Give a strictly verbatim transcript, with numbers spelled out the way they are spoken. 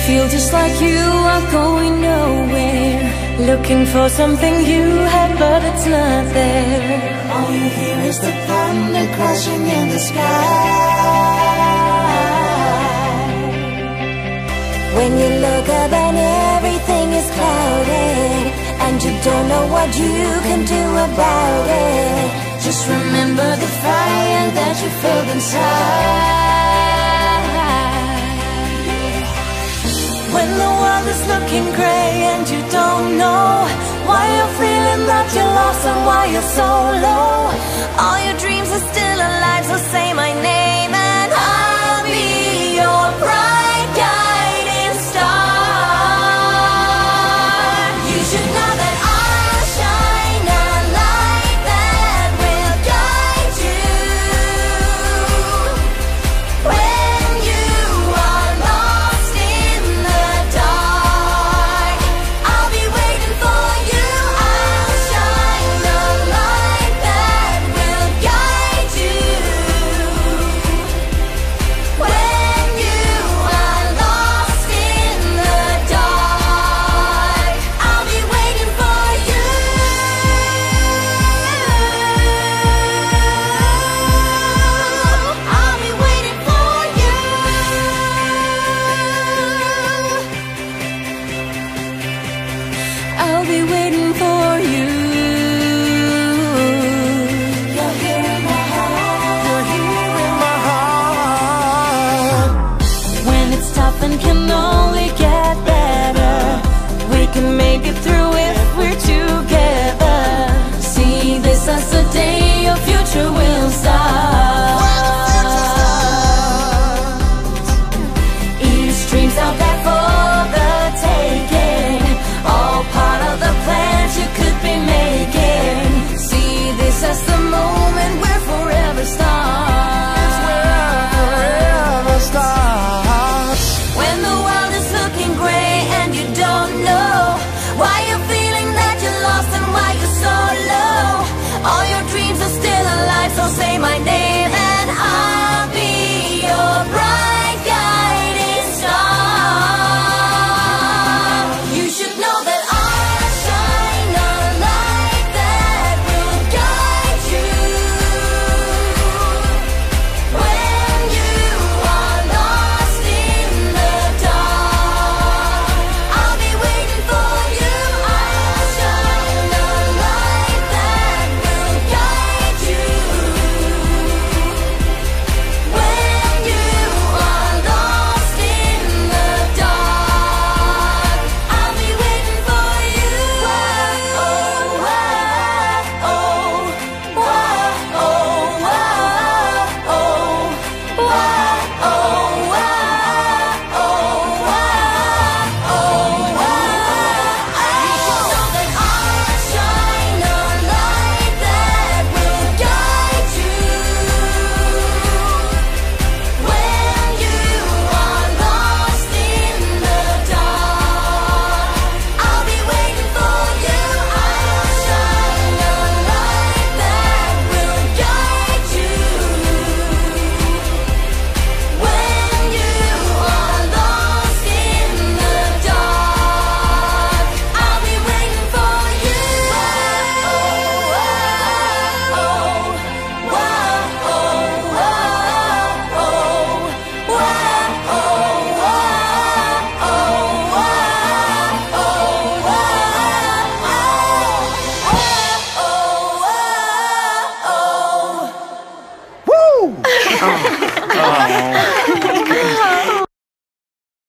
feel just like you are going nowhere, looking for something you had but it's not there. All you hear is the thunder crashing in the sky. When you look up and everything is clouded, and you don't know what you can do about it, just remember the fire that you felt inside. When the world is looking gray and you don't know why you're feeling that you're lost and why you're so low, all your dreams are still alive, so say my name and I'll be your bright guiding star. You should know that I'll shine a light that will guide you when you are lost in the dark. I'll be waiting for you. I'll shine a light that will guide you when you are lost in the dark. I'll be waiting for you. I'll be waiting for you. I'll be waiting for you. You're here in my heart. You're here in my heart. When it's tough and can only get better, we can make it through if we're together. See this as the day your future will start. Each dream's out there for the taking, all part of the plans you could be making. See this as the moment where forever starts. Forever starts. When the world is looking gray and you don't know why you're feeling that you're lost and why you're so low, all your dreams are still alive, so say my name and I'll be your bright guiding star. You should know that I'll shine a light that will guide you when you are lost in the dark. I'll be waiting for you. I'll shine a light that will guide you when you are lost in the dark. I'll be waiting for you. Oh, oh, oh, oh, oh, oh, oh, Oh.